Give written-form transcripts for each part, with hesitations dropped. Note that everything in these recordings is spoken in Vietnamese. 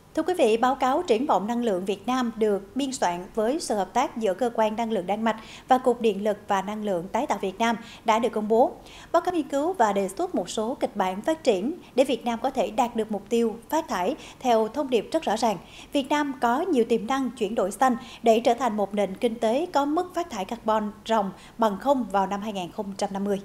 Thưa quý vị, báo cáo triển vọng năng lượng Việt Nam được biên soạn với sự hợp tác giữa Cơ quan Năng lượng Đan Mạch và Cục Điện lực và Năng lượng tái tạo Việt Nam đã được công bố. Báo cáo nghiên cứu và đề xuất một số kịch bản phát triển để Việt Nam có thể đạt được mục tiêu phát thải theo thông điệp rất rõ ràng. Việt Nam có nhiều tiềm năng chuyển đổi xanh để trở thành một nền kinh tế có mức phát thải carbon ròng bằng không vào năm 2050.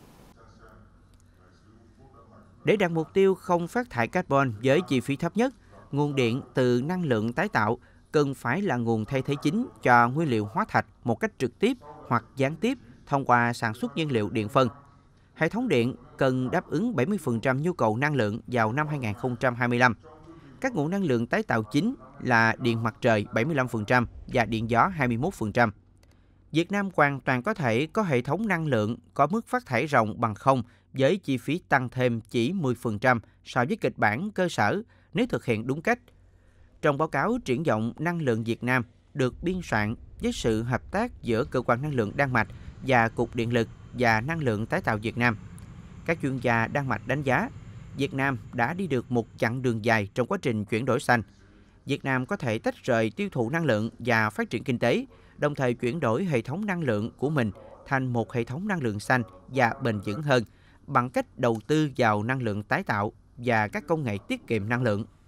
Để đạt mục tiêu không phát thải carbon với chi phí thấp nhất, nguồn điện từ năng lượng tái tạo cần phải là nguồn thay thế chính cho nguyên liệu hóa thạch một cách trực tiếp hoặc gián tiếp thông qua sản xuất nhiên liệu điện phân. Hệ thống điện cần đáp ứng 70% nhu cầu năng lượng vào năm 2025. Các nguồn năng lượng tái tạo chính là điện mặt trời 75% và điện gió 21%. Việt Nam hoàn toàn có thể có hệ thống năng lượng có mức phát thải ròng bằng không với chi phí tăng thêm chỉ 10% so với kịch bản cơ sở nếu thực hiện đúng cách. Trong báo cáo triển vọng năng lượng Việt Nam được biên soạn với sự hợp tác giữa Cơ quan Năng lượng Đan Mạch và Cục Điện lực và Năng lượng tái tạo Việt Nam, các chuyên gia Đan Mạch đánh giá Việt Nam đã đi được một chặng đường dài trong quá trình chuyển đổi xanh. Việt Nam có thể tách rời tiêu thụ năng lượng và phát triển kinh tế, đồng thời chuyển đổi hệ thống năng lượng của mình thành một hệ thống năng lượng xanh và bền vững hơn bằng cách đầu tư vào năng lượng tái tạo và các công nghệ tiết kiệm năng lượng.